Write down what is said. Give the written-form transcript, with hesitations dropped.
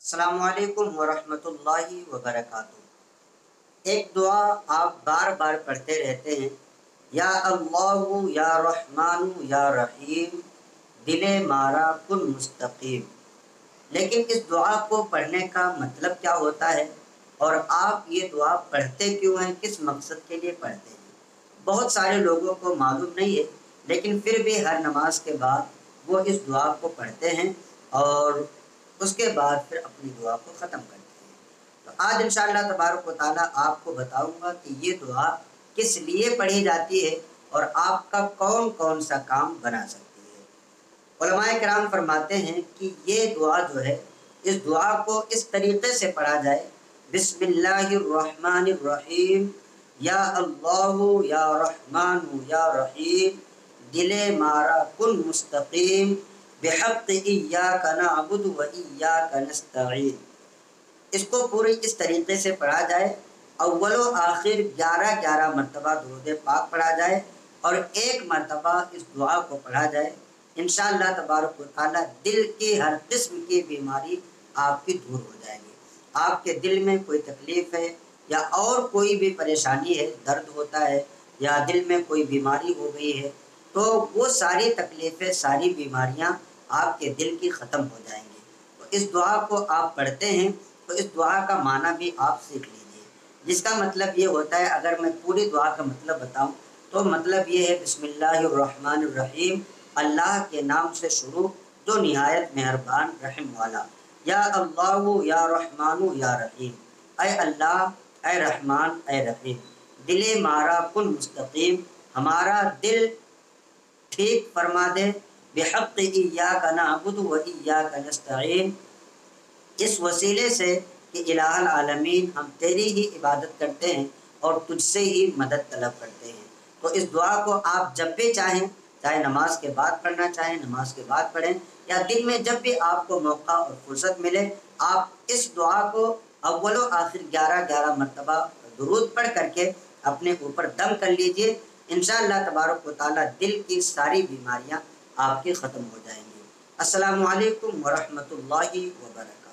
السلام علیکم ورحمۃ اللہ وبرکاتہ۔ ایک دعا آپ بار بار پڑھتے رہتے ہیں، یا اللہ یا رحمان یا رحیم، دل مارا کن مستقیم۔ لیکن اس دعا کو پڑھنے کا مطلب کیا ہوتا ہے اور آپ یہ دعا پڑھتے کیوں ہیں، کس مقصد کے لیے پڑھتے ہیں؟ بہت سارے لوگوں کو معلوم نہیں ہے، لیکن پھر بھی ہر نماز کے بعد وہ اس دعا کو پڑھتے ہیں اور اس کے بعد پھر اپنی دعا کو ختم کرتے ہیں۔ تو آج انشاءاللہ تبارک و تعالیٰ آپ کو بتاؤں گا کہ یہ دعا کس لیے پڑھی جاتی ہے اور آپ کا کون کون سا کام بنا سکتی ہے۔ علماء کرام فرماتے ہیں کہ یہ دعا جو ہے، اس دعا کو اس طریقے سے پڑھا جائے: بسم اللہ الرحمن الرحیم، یا اللہ یا رحمان یا رحیم، دل مارا کن مستقیم، بحق ایاک نعبد و ایاک نستعین۔ اس کو پوری اس طریقے سے پڑھا جائے، اول و آخر 11 مرتبہ درود پاک پڑھا جائے اور ایک مرتبہ اس دعا کو پڑھا جائے۔ انشاءاللہ تبارک و تعالیٰ دل کی ہر قسم کی بیماری آپ کی دور ہو جائے گی۔ آپ کے دل میں کوئی تکلیف ہے یا اور کوئی بھی پریشانی ہے، درد ہوتا ہے یا دل میں کوئی بیماری ہو گئی ہے، تو وہ ساری تکلیفیں، ساری بیماریاں آپ کے دل کی ختم ہو جائیں گی۔ تو اس دعا کو آپ پڑھتے ہیں تو اس دعا کا معنی بھی آپ سیکھ لیجئے، جس کا مطلب یہ ہوتا ہے، اگر میں پوری دعا کا مطلب بتاؤں تو مطلب یہ ہے: بسم اللہ الرحمن الرحیم، اللہ کے نام سے شروع جو نہایت مہربان رحم والا، یا اللہ یا رحمان یا رحیم، اے اللہ، اے رحمان، اے رحیم، دل مارا کن مستقیم، ہمارا دل ٹھیک فرما دے، بحق ایاک نعبد و ایاک نستعین، اس وسیلے سے کہ الہ العالمین، ہم تیری ہی عبادت کرتے ہیں اور تجھ سے ہی مدد طلب کرتے ہیں۔ تو اس دعا کو آپ جب بھی چاہیں، چاہے نماز کے بعد پڑھنا چاہیں نماز کے بعد پڑھیں، یا دن میں جب بھی آپ کو موقع اور فرصت ملے، آپ اس دعا کو اول و آخر 11 مرتبہ درود پڑھ کر کے اپنے اوپر دم کر لیجئے۔ انشاءاللہ تبارک و تعالیٰ دل کی ساری بیماریاں آپ کی ختم ہو جائیں گی۔ السلام علیکم ورحمۃ اللہ وبرکاتہ۔